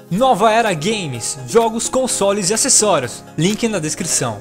Nova Era Games, jogos, consoles e acessórios, link na descrição.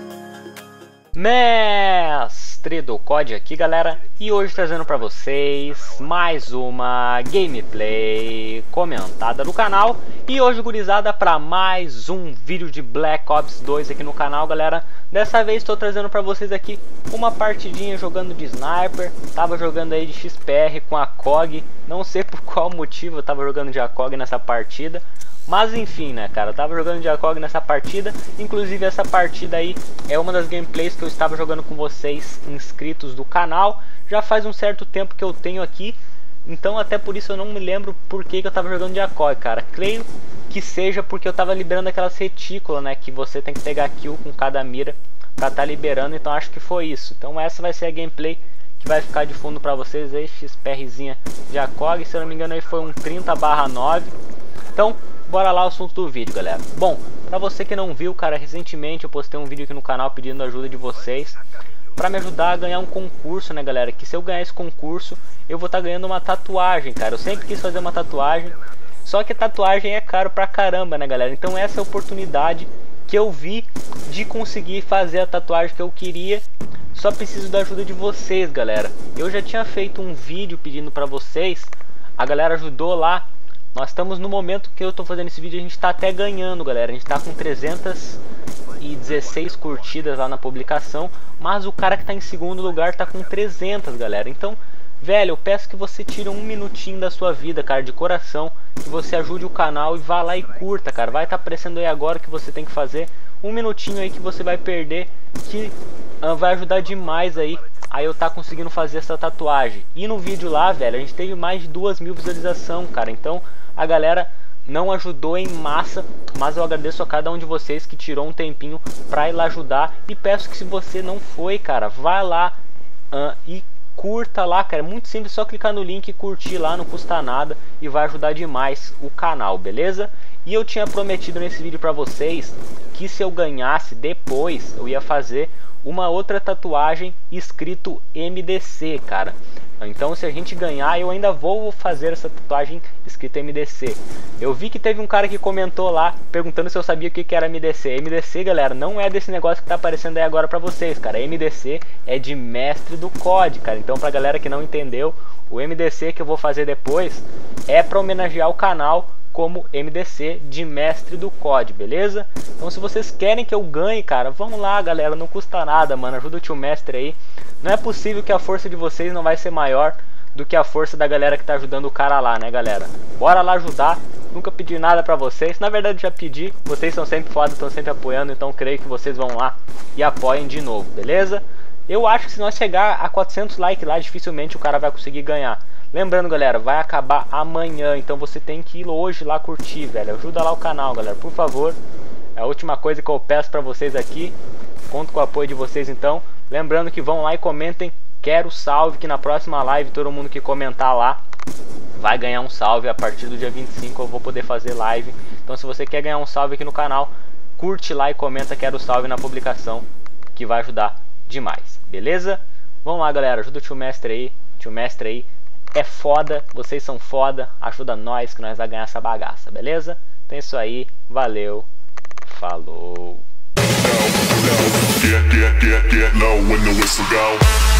Mestre do COD aqui, galera, e hoje trazendo pra vocês mais uma gameplay comentada no canal. E hoje, gurizada, para mais um vídeo de Black Ops 2 aqui no canal, galera. Dessa vez estou trazendo pra vocês aqui uma partidinha jogando de sniper. Tava jogando aí de XPR com a COG, não sei por qual motivo eu tava jogando de ACOG nessa partida. Mas enfim, né, cara, eu tava jogando de ACOG nessa partida. Inclusive essa partida aí é uma das gameplays que eu estava jogando com vocês inscritos do canal. Já faz um certo tempo que eu tenho aqui, então até por isso eu não me lembro por que eu tava jogando de ACOG, cara. Creio que seja porque eu tava liberando aquelas retículas, né, que você tem que pegar kill com cada mira pra tá liberando, então acho que foi isso. Então essa vai ser a gameplay que vai ficar de fundo pra vocês aí, XPRzinha de ACOG, se eu não me engano aí foi um 30/9. Então bora lá o assunto do vídeo, galera. Bom, pra você que não viu, cara, recentemente eu postei um vídeo aqui no canal pedindo a ajuda de vocês pra me ajudar a ganhar um concurso, né, galera? Que se eu ganhar esse concurso, eu vou estar ganhando uma tatuagem, cara. Eu sempre quis fazer uma tatuagem, só que tatuagem é caro pra caramba, né, galera? Então essa é a oportunidade que eu vi de conseguir fazer a tatuagem que eu queria. Só preciso da ajuda de vocês, galera. Eu já tinha feito um vídeo pedindo pra vocês, a galera ajudou lá. Nós estamos no momento que eu tô fazendo esse vídeo, a gente tá até ganhando, galera. A gente tá com 316 curtidas lá na publicação, mas o cara que tá em segundo lugar tá com 300, galera. Então, velho, eu peço que você tire um minutinho da sua vida, cara, de coração, que você ajude o canal e vá lá e curta, cara. Vai estar aparecendo aí agora o que você tem que fazer. Um minutinho aí que você vai perder, que vai ajudar demais aí eu tá conseguindo fazer essa tatuagem. E no vídeo lá, velho, a gente teve mais de 2.000 visualizações, cara. Então a galera não ajudou em massa, mas eu agradeço a cada um de vocês que tirou um tempinho pra ir lá ajudar. E peço que se você não foi, cara, vá lá e curta lá, cara. É muito simples, só clicar no link e curtir lá, não custa nada e vai ajudar demais o canal, beleza? E eu tinha prometido nesse vídeo pra vocês que se eu ganhasse depois, eu ia fazer uma outra tatuagem escrito MDC, cara. Então se a gente ganhar, eu ainda vou fazer essa tatuagem escrita MDC. Eu vi que teve um cara que comentou lá, perguntando se eu sabia o que era MDC. MDC, galera, não é desse negócio que tá aparecendo aí agora pra vocês, cara. MDC é de mestre do COD, cara. Então pra galera que não entendeu, o MDC que eu vou fazer depois é pra homenagear o canal como MDC de mestre do COD, beleza? Então se vocês querem que eu ganhe, cara, vamos lá, galera, não custa nada, mano, ajuda o tio mestre aí. Não é possível que a força de vocês não vai ser maior do que a força da galera que tá ajudando o cara lá, né, galera? Bora lá ajudar, nunca pedi nada pra vocês, na verdade já pedi, vocês são sempre foda, estão sempre apoiando, então creio que vocês vão lá e apoiem de novo, beleza? Eu acho que se nós chegar a 400 likes lá, dificilmente o cara vai conseguir ganhar. Lembrando, galera, vai acabar amanhã, então você tem que ir hoje lá curtir, velho. Ajuda lá o canal, galera, por favor. É a última coisa que eu peço pra vocês aqui. Conto com o apoio de vocês, então. Lembrando que vão lá e comentem, quero salve, que na próxima live todo mundo que comentar lá vai ganhar um salve. A partir do dia 25 eu vou poder fazer live. Então se você quer ganhar um salve aqui no canal, curte lá e comenta quero salve na publicação, que vai ajudar demais, beleza? Vamos lá, galera, ajuda o tio mestre aí. Tio mestre aí é foda, vocês são foda, ajuda nós que nós vai ganhar essa bagaça, beleza? Então é isso aí, valeu, falou. Get low when the whistle go.